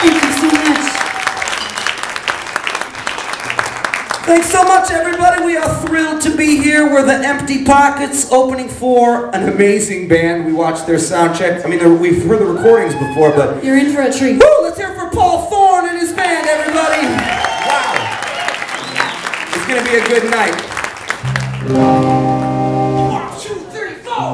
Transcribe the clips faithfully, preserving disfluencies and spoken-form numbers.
Thank you so much. Thanks so much, everybody. We are thrilled to be here. We're the Empty Pockets, opening for an amazing band. We watched their sound check. I mean, we've heard the recordings before, but... You're in for a treat. Woo! Let's hear it for Paul Thorn and his band, everybody. Wow. It's going to be a good night. One, two, three, four.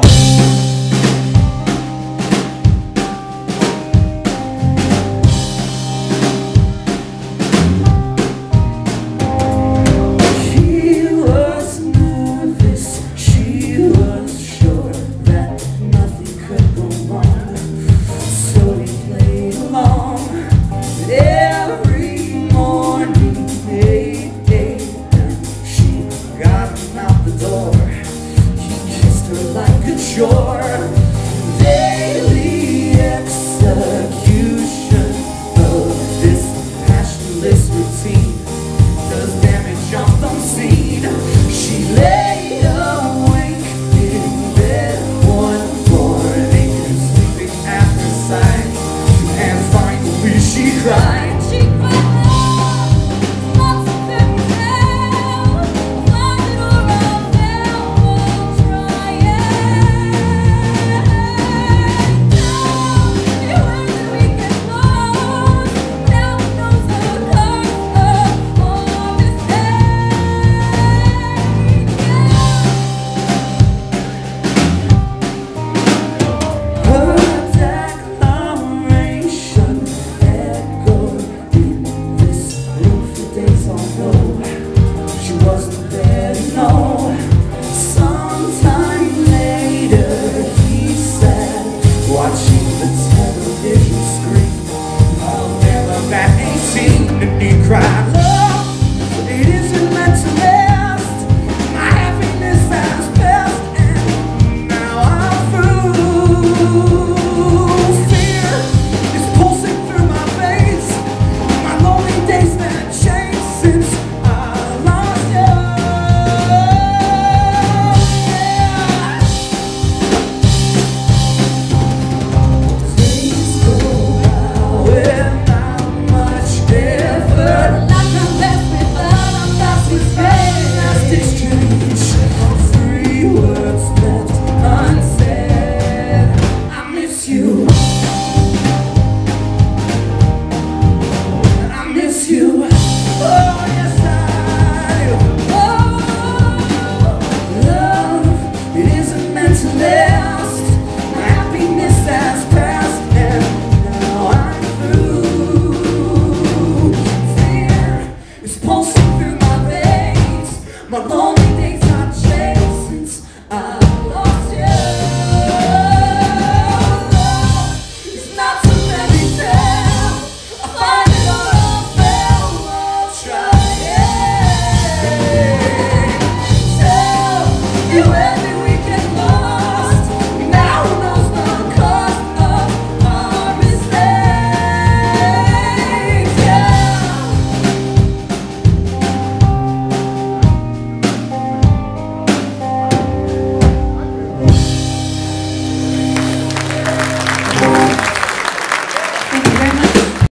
Sure, daily execution of this passionless routine does damage unseen. She lay awake in bed one morning, sleeping at her side, and finally she cried. She cried. Watching the television screen, I'll never back eighteen, and he cried.